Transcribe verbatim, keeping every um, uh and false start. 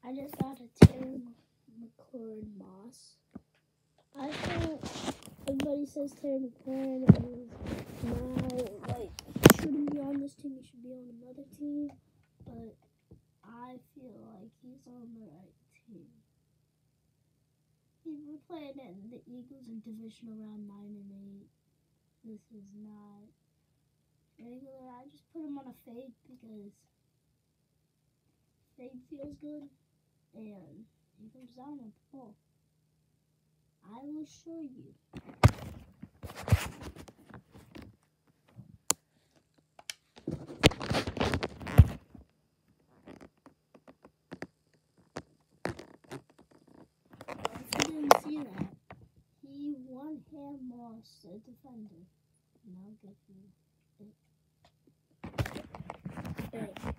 I just got a Terry McLaurin Moss. I think everybody says Terry McLaurin is now, like, he shouldn't be on this team, he should be on another team, but I feel like he's on the right team. He was playing in the Eagles in divisional round nine and eight. This is not regular. I just put him on a fade because fade feels good, and he comes down with the ball. I will show you. If you didn't see that, he one-hand lost a defender. And I'll give you it. Bang.